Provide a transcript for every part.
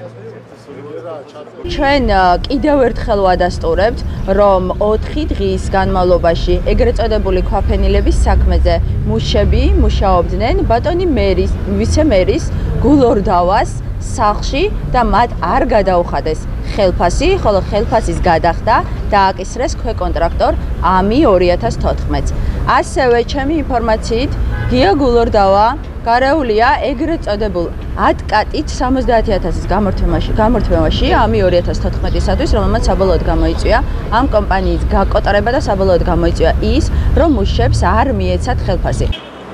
ჩვენ კიდევ ერთხელ ვადასტურებთ, რომ 4 დღის განმავლობაში ეგრეთ წოდებული ქვაფენილების საქმეზე მუშები მუშაობდნენ ბატონი მერის, ვიცე-მერის გულორდავას სახლში და მათ არ გადაუხადეს ხელფასი, ხოლო ხელფასის გადახდა დააკისრეს ქვეკონტრაქტორ AMI 2014-ს. ასევე ჩემი ინფორმაციით გია გულორდავა გარეულია ეგრეთ წოდებულ ატკატით 70,000-ის გამორთმევაში AMI 2014-ისათვის, რომელმაც საბოლოოდ გამოიწვია ამ კომპანიის გაკოტრება და საბოლოოდ გამოიწვია ის, რომ მუშებს არ მიეცათ ხელფასი.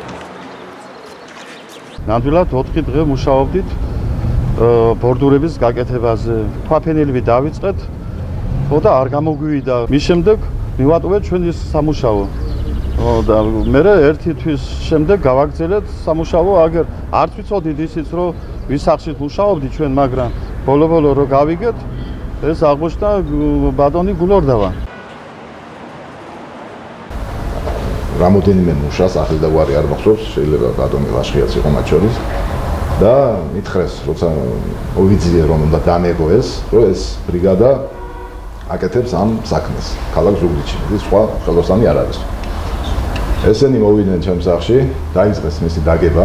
ნამდვილად 4 დღე მუშაობდით ბორდურების გაკეთებაზე. ქვაფენილები დავიწყეთ, ხო და არ გამოგვივიდა. მის შემდეგ მივატოვეთ ჩვენ ის სამუშაო. და მე ერთი თვის შემდეგ გავაგრძელეთ სამუშაო, აგერ არც ვიცოდით ისიც, რომ ვის სახლში მუშაობდით ჩვენ, მაგრამ ბოლო-ბოლო რო გავიგეთ, ეს აღმოჩნდა ბატონი გულორდავა. რამოდენიმე მუშას ახლა და ვარი არ მახსოვს, შეიძლება ბატონი ლაშხიაც იყო მათ შორის. და მითხრეს, როცა მოვიძიე რომ უნდა დამეგო ეს, რომ ეს ბრიგადა აკეთებს ამ საქმეს ქალაქ ზუგდიდში. ის სხვა ხელოსანი არ არის. ესენი მოვიდნენ ჩემს სახლში, დაიწყეს მისი დაგება.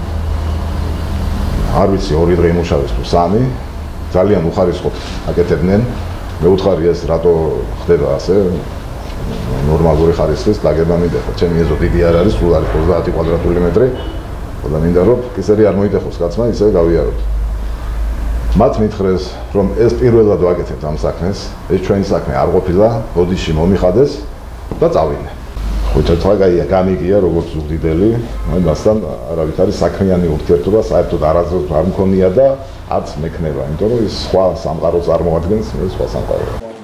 არ ვიცი 2 დღე იმუშავეს თუ 3, ძალიან უხარისხოდ აკეთებდნენ. მე უთხარი ეს რატო ხდება ასე? ნორმალური ხარისხის დაგება მიდეხო. ჩემი ეზო დიდი არ არის, სულ არის 30 კვადრატული მეტრი. და მინდა რომ კისერი არ მოიდეხოს კაცმა, ისე გავიაროთ. მათ მითხრეს, რომ ეს პირველად ვაკეთებთ ამ საქმეს, ეს ჩვენი საქმე არ ყოფილა, ბოდიში მომიხადეს და წავიდე. ხოჭა გამიგია როგორც ზუგდიდელი, მასთან არავითარი საქმიანი ურთიერთობა საერთოდ არასდროს არ მქონია და არც მექნება, იმიტომ რომ ის სხვა სამყაროს წარმოადგენს, მე სხვა სამყაროა.